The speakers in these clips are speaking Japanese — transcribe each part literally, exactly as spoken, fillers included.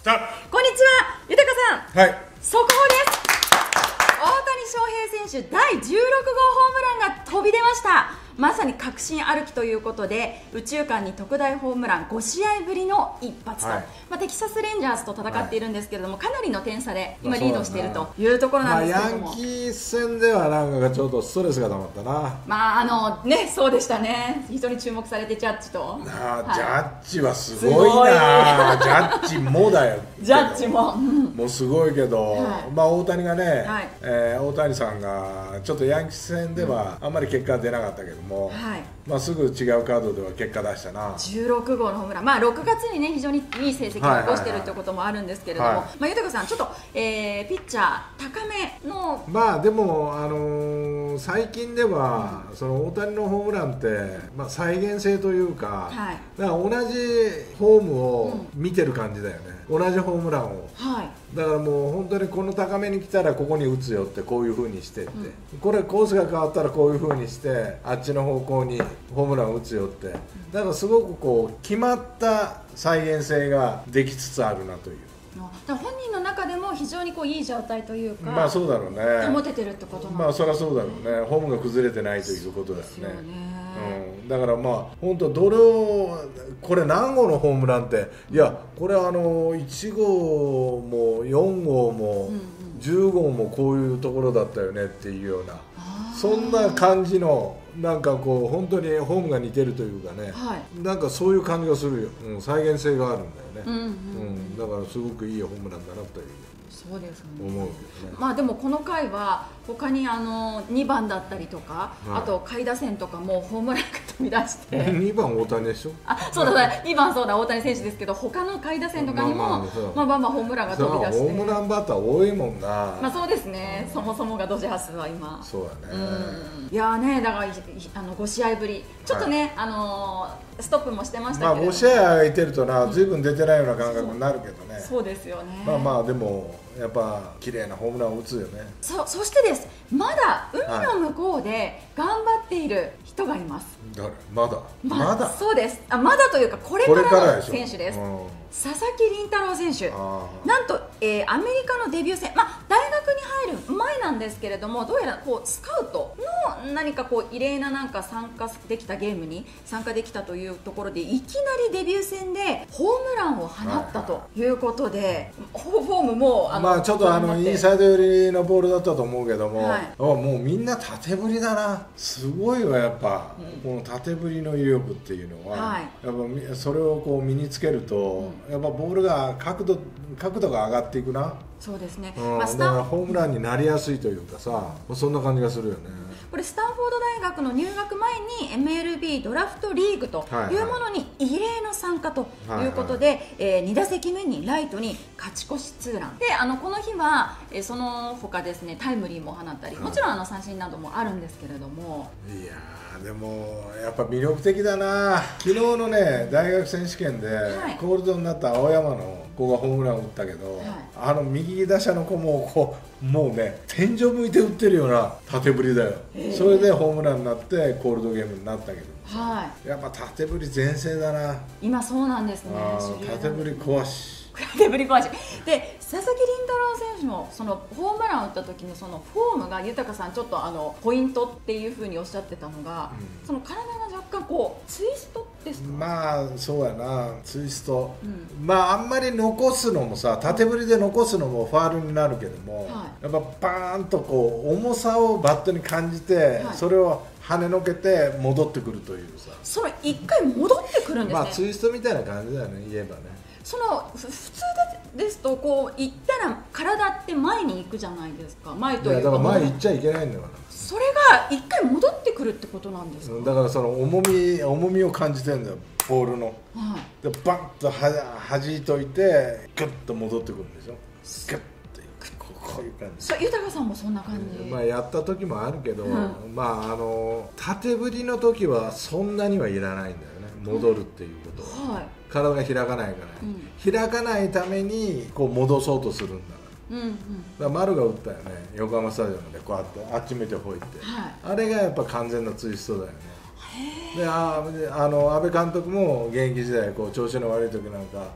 こんにちは、豊さん。 はい。 速報です。大谷翔平選手だいじゅうろくごうホームランが飛び出ました。まさに確信歩きということで、右中間に特大ホームランごしあいぶりの一発と、はい、まあ、テキサスレンジャーズと戦っているんですけれども、はい、かなりの点差で今リードしているというところなんですけれども、 まあ、ヤンキー戦ではなんかちょっとストレスが溜まったな。 まああのね、そうでしたね。非常に注目されてジャッジと、 あ、はい、ジャッジはすごいな。ジャッジもだよ。 ジャッジも、うん、 もうすごいけど、はい、まあ大谷がね、 はい、 えー、大谷さんがちょっとヤンキー戦ではあんまり結果は出なかったけども、はい、まあすぐ違うカードでは結果出したな。 じゅうろくごうのホームラン、まあろくがつにね非常にいい成績を残しているということもあるんですけれども、はいはいはい、まあ豊さんちょっと、えー、ピッチャー高めの、 まあでもあのー、最近では、うん、その大谷のホームランって、まあ再現性というか、はい、だから同じフォームを見てる感じだよね。うん、同じホームランを。はい、だからもう本当にこの高めに来たらここに打つよってこういう風にしてって、うん、これコースが変わったらこういう風にしてあっちの方向にホームランを打つよって、だからすごくこう決まった再現性ができつつあるなという。 本人の中でも非常にこういい状態というか、 まあそうだろうね、 保ててるってことなんですね。 まあそりゃそうだろうね。フォームが崩れてないということだよね。うん、だからまあ本当どれをこれ何号のホームランって、いやこれあのいちごうもよんごうもじゅうごうもこういうところだったよねっていうような、そんな感じのなんかこう本当にホームが似てるというかね、はい、なんかそういう感じがするよ。うん、再現性があるんだよね。うんうんうん、だからすごくいいホームランだなという。 そうですね、 思う、ね、 まあでもこの回は他にあのにばんだったりとか、はい、あと下位打線とかもホームランが飛び出してにばん大谷でしょ。 あ、そうだね、にばんそうだ大谷選手ですけど、他の下位打線とかにもまあまあまあまあホームランが飛び出して、 ホームランバッター多いもんな。 まあそうですね、そもそもがドジャースは今そうだね、 うん、いやね、だからあのごしあいぶりちょっとね、はい、あのー、ストップもしてましたけど、 まあごしあい空いてるとな、ずいぶん出てないような感覚になるけどね。 そうですよね。 まあまあでもやっぱ綺麗なホームランを打つよね。 そそしてです、まだ海の向こうで頑張っている人がいます。 誰？まだ、 ま、まだそうです。あ、まだというかこれからの選手です。佐々木麟太郎選手、なんと、えー、アメリカのデビュー戦、まあ、大学に入る前なんですけれども、どうやらこうスカウトの何かこう異例ななんか参加できたゲームに参加できたというところで、いきなりデビュー戦でホームランを放ったということで、フォームもあの、 まあ、ちょっとあのインサイド寄りのボールだったと思うけども、はい、もうみんな縦振りだな。すごいわやっぱ、うん、この縦振りの威力っていうのは、はい、やっぱそれをこう身につけると、うん、やっぱボールが角度角度が上がっていくな。 そうですね、 うん、まあ、だからホームランになりやすいというかさ、そんな感じがするよね。 これスタンフォード大学の入学前に エムエルビー ドラフトリーグというものに異例の参加ということで、はいはい、えー、にだせきめにライトに勝ち越しツーランで、あのこの日は、えー、その他ですね、タイムリーも放ったり、もちろんあの三振などもあるんですけれども、 いやーでもやっぱ魅力的だな。昨日のね大学選手権でコールドになった青山の子がホームランを打ったけど、はい、あの右打者の子もこうもうね天井向いて打ってるような縦振りだよ。それでホームランになってコールドゲームになったけど、はい、やっぱ縦振り全盛だな今。そうなんですね、 縦振り壊し縦振り壊しで、佐々木麟太郎選手のそのホームランを打った時のそのフォームが、豊さんちょっとあのポイントっていうふうにおっしゃってたのが、うん、その体が若干こうツイストですか。 まあそうやな、ツイスト、うん、まああんまり残すのもさ、縦振りで残すのもファールになるけども、はい、やっぱバーンとこう重さをバットに感じて、はい、それを跳ねのけて戻ってくるというさ、 それ一回戻ってくるんですね。 まあツイストみたいな感じだよね、言えばね。 その普通ですとこう行ったら体って前に行くじゃないですか。前というか、いやだから前行っちゃいけないんだから。 それが一回戻ってくるってことなんですか。 だからその重み重みを感じてるんだよ、ボールの、はい、でバンとは弾いといてグッと戻ってくるんでしょ。グッとこういう感じ。 そう、豊さんもそんな感じ。 まあやった時もあるけど、うん、まああの縦振りの時はそんなにはいらないんだよね、戻るっていうことは、うん、はい、体が開かないから、ね、うん、開かないためにこう戻そうとするんだから。うんうん、だから丸が打ったよね、横浜スタジアムでこうやってあっち見てほいって、はい、あれがやっぱ完全なツイストだよね。で、ああの阿部監督も現役時代こう調子の悪い時なんか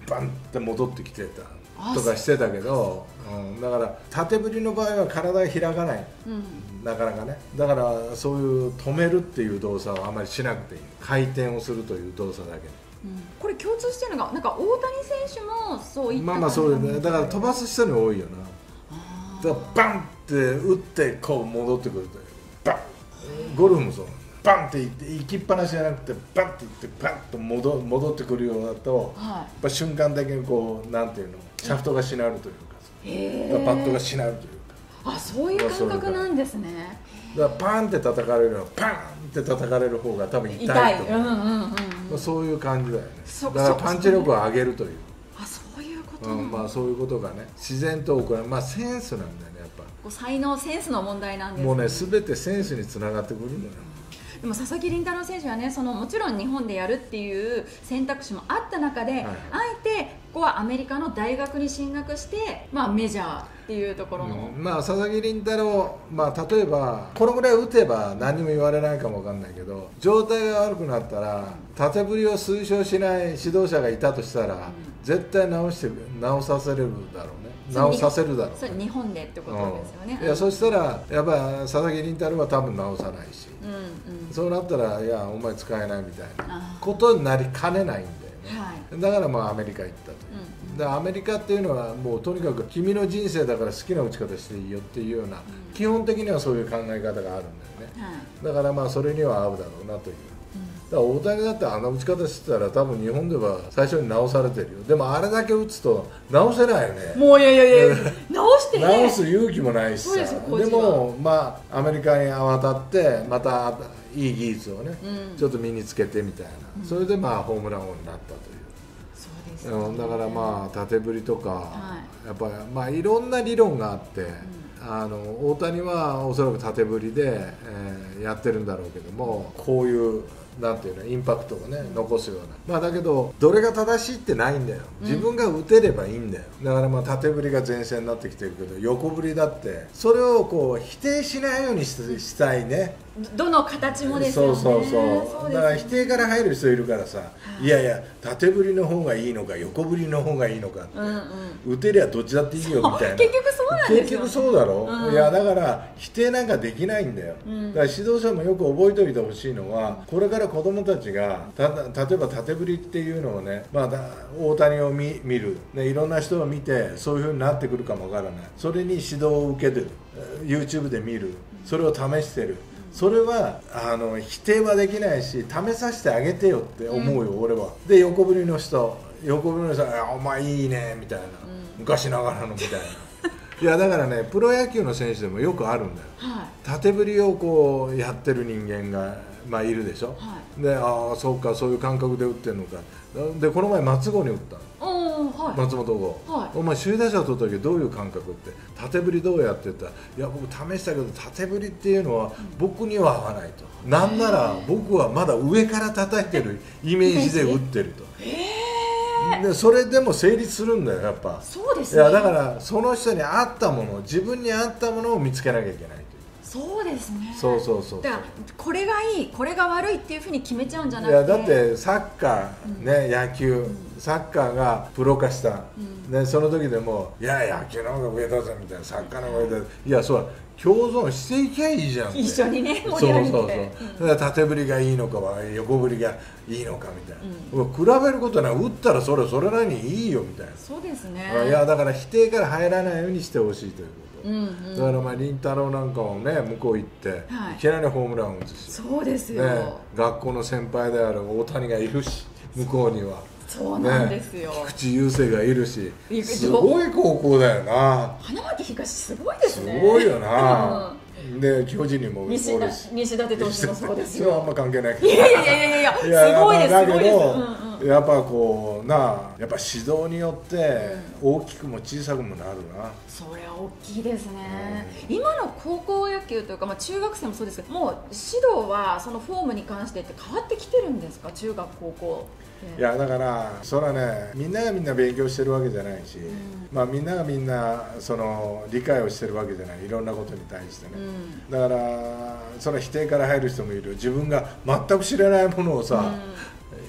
バンって戻ってきてたとかしてたけど、うん、だから縦振りの場合は体が開かない、うん、なかなかね。だからそういう止めるっていう動作はあまりしなくていい、回転をするという動作だけ、 うん、これ共通してるのがなんか大谷選手もそういったまあまあそうですね。だから飛ばす人に多いよな。だからバンって打ってこう戻ってくるというバン、ゴルフもそうバンっていって行きっぱなしじゃなくてバンっていってバンと 戻, 戻ってくるようだと、はい、やっぱ瞬間的にこうなんていうのシャフトがしなるというか、バットがしなるというか、あ、そういう感覚なんですね。 だからパンって叩かれるのはパンって叩かれる方が多分痛いと思う。うんうんうんうん、そういう感じだよね。だからパンチ力を上げるという、 あ、そういうことなんだ、うん、まあそういうことがね自然と行う、まあセンスなんだよね、やっぱこう才能センスの問題なんですね。 もうね全てセンスにつながってくるんだよ。 でも佐々木麟太郎選手はね、そのもちろん日本でやるっていう選択肢もあった中で、はい、あえてここはアメリカの大学に進学して、まあ、メジャーっていうところの、 うん、まあ佐々木麟太郎、まあ、例えばこのぐらい打てば何も言われないかもわかんないけど、状態が悪くなったら縦振りを推奨しない指導者がいたとしたら、うん、絶対直して直させれるだろうね。直させるだろう、ね、 それ日本でってことですよね、 うん、いやそしたらやっぱ佐々木麟太郎は多分直さないし、うんうん、そうなったらいやお前使えないみたいなことになりかねないんだよね、はい、だからまあアメリカ行ったという、うん、だからアメリカっていうのはもうとにかく君の人生だから好きな打ち方していいよっていうような、うん、基本的にはそういう考え方があるんだよね、はい、だからまあそれには合うだろうなという。だから大谷だってあの打ち方してたら多分日本では最初に直されてるよ。でもあれだけ打つと直せないよね。 もういやいやいや直してね、 直す勇気もないしさ。 で, でもまあアメリカに渡ってまたいい技術をね、うん、ちょっと身につけてみたいな、うん、それでまあホームラン王になったという。 そうですね、 だからまあ縦振りとか、はい、やっぱりまあいろんな理論があって、うん、あの大谷はおそらく縦振りで、えー、やってるんだろうけども、こういうなんていうのインパクトをね、うん、残すような、まあ、だけどどれが正しいってないんだよ。自分が打てればいいんだよ。だからまあ縦振りが前線になってきてるけど、横振りだってそれをこう否定しないように し, したいね。 どの形もですよね。 そうそうそうそう、だから否定から入る人いるからさ、はい、いやいや縦振りの方がいいのか横振りの方がいいのかって、うんうん、打てりゃどっちだっていいよみたいな。 結局そうなんですよ、ね、 結局そうだろ、うん、いやだから否定なんかできないんだよ、うん、だから指導者もよく覚えておいてほしいのは、これから子供たちがた例えば縦振りっていうのをね、まあ、大谷を 見, 見る、ね、いろんな人を見てそういう風になってくるかもわからない。それに指導を受けてる、 YouTube で見る、それを試してる、それはあの否定はできないし試させてあげてよって思うよ、うん、俺は。で横振りの人横振りの人はお前いいねみたいな、うん、昔ながらのみたいないやだからねプロ野球の選手でもよくあるんだよ、はい、縦振りをこうやってる人間が、まあ、いるでしょ、はい、でああそうかそういう感覚で打ってるのか。でこの前松郷に打ったの、はい、松本剛、はい、お前首位打者取った時どういう感覚って縦振りどうやって言ったら、いや僕試したけど縦振りっていうのは僕には合わないと、うん、なんなら僕はまだ上から叩いてるイメージで打ってると。でそれでも成立するんだよやっぱ。 そうですね。 いやだからその人に合ったもの、自分に合ったものを見つけなきゃいけない。 そうですね。 そうそうそう。 だからこれがいいこれが悪いっていうふうに決めちゃうんじゃなくて、 いやだってサッカー、ね、うん、野球、うん、サッカーがプロ化した、うん、でその時でもいや野球の方が上だぞみたいな、サッカーの方が上だぞ、いやそうだ共存していきゃいいじゃんって。 一緒にね盛り上げて。そうそうそう、 うん、だから縦振りがいいのか横振りがいいのかみたいな、うん、比べることは打ったらそれそれなりにいいよみたいな。 そうですね。 いやだから否定から入らないようにしてほしいということ。うんうん、だからまあ麟太郎なんかもね向こう行って、はい、いきなりホームランを打つし、 そうですよ、 ね、学校の先輩である大谷がいるし向こうにはそうなんですよ、 ね、菊池雄星がいるし、すごい高校だよな。 花巻東すごいですね。 すごいよな、うん、で巨人にも西田西舘投手もそうですよ。 それはあんま関係ないけど、 いやいやいやいやいやすごいです、すごいです、 うんうん、やっぱこうなやっぱ指導によって大きくも小さくもなるな、うん、 それは大きいですね、うん、今の高校野球というか、まあ、中学生もそうですけど、もう指導はそのフォームに関してって変わってきてるんですか、中学高校。 いやだからそれはね、みんながみんな勉強してるわけじゃないし、うん、まあ、みんながみんなその理解をしてるわけじゃない、いろんなことに対してね、うん、だからそれは否定から入る人もいる。自分が全く知らないものをさ、うん、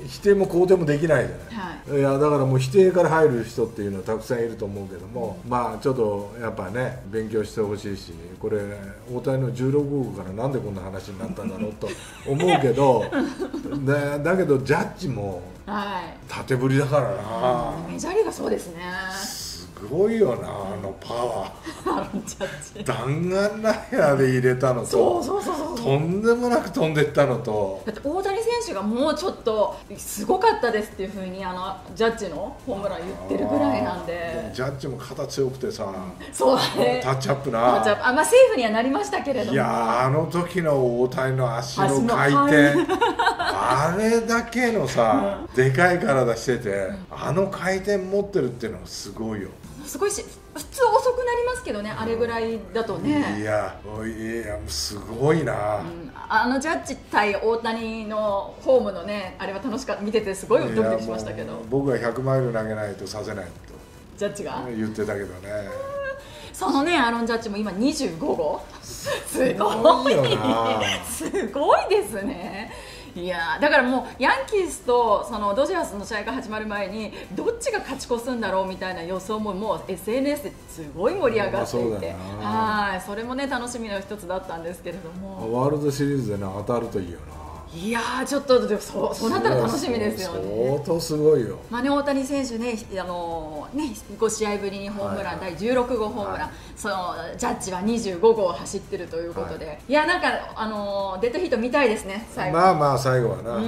否定も肯定もできないじゃない、はい、いやだからもう否定から入る人っていうのはたくさんいると思うけども、うん、まあちょっとやっぱね勉強してほしいし、これ大谷のじゅうろくごうからなんでこんな話になったんだろうと思うけどだ, だけどジャッジも縦振りだからな、 はい、メジャーリーガーそうですね。 すごいよな、あのパワー弾丸ライナーで入れたのと、そうそうそうそう、とんでもなく飛んでいったのと、 だって大谷選手がもうちょっとすごかったですっていうふうにあのジャッジのホームラン言ってるぐらいなんで、 ジャッジも肩強くてさ、 そうだね、 タッチアップな、 タッチアップ、あ、まあ、セーフにはなりましたけれども、 いやあの時の大谷の足の回転あれだけのさ、うん、でかい体してて、うん、あの回転持ってるっていうのはすごいよ。 すごいし、普通遅くなりますけどね、あれぐらいだとね。 いや、いやすごいな、うん、 あのジャッジ対大谷のホームのね、あれは楽しかった、見ててすごいドキドキしましたけど、 僕がひゃくマイル投げないとさせないとジャッジが言ってたけどね。 そのね、アーロン・ジャッジも今にじゅうごごうすごいよなすごいですね。いやだからもうヤンキースとそのドジャースの試合が始まる前にどっちが勝ち越すんだろうみたいな予想ももう エスエヌエス ですごい盛り上がっていて、はい、それもね楽しみの一つだったんですけれども、 ワールドシリーズで、ね、当たるといいよな。 いやーちょっとそうそうなったら楽しみですよね。 相当すごいよ。 まあね、大谷選手ね、あのー、ねご試合ぶりにホームラン、はい、だいじゅうろくごうホームラン、はい、そのジャッジはにじゅうごごう走ってるということで、はい、いやなんかあのー、デッドヒート見たいですね最後。 まあまあ最後はな。うん、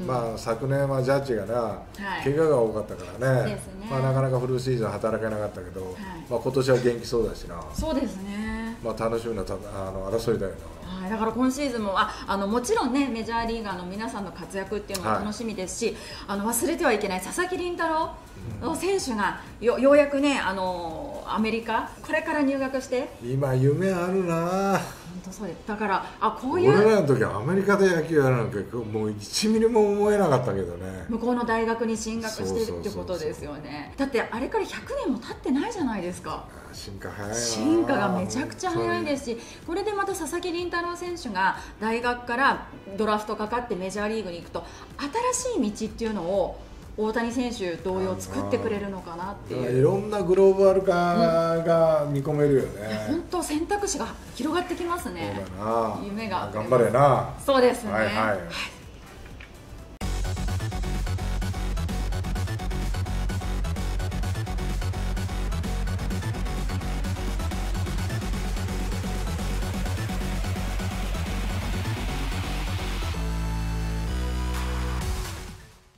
まあ昨年はジャッジがな、はい、怪我が多かったからね。ですね。まあなかなかフルシーズン働けなかったけど、はい、まあ今年は元気そうだしな。 そうですね。 まあ楽しみなたあの争いだよな。 はい、だから今シーズンも あ, あのもちろんねメジャーリーガーの皆さんの活躍っていうのも楽しみですし、はい、あの忘れてはいけない佐々木麟太郎の選手が よ, ようやくねあのアメリカこれから入学して今夢あるな。 本当そうです。だからあこういう俺らの時はアメリカで野球やるなんてもういちミリも思えなかったけどね。 向こうの大学に進学してるってことですよね。だってあれからひゃくねんも経ってないじゃないですか。 進化早いな。 進化がめちゃくちゃ早いですし、これでまた佐々木麟太郎選手が大学からドラフトかかってメジャーリーグに行くと新しい道っていうのを大谷選手同様作ってくれるのかなっていう。 いろんなグローバル化が見込めるよね。 本当、うん、選択肢が広がってきますね。 そうだな。 夢が頑張れな。 そうですね。 はいはい。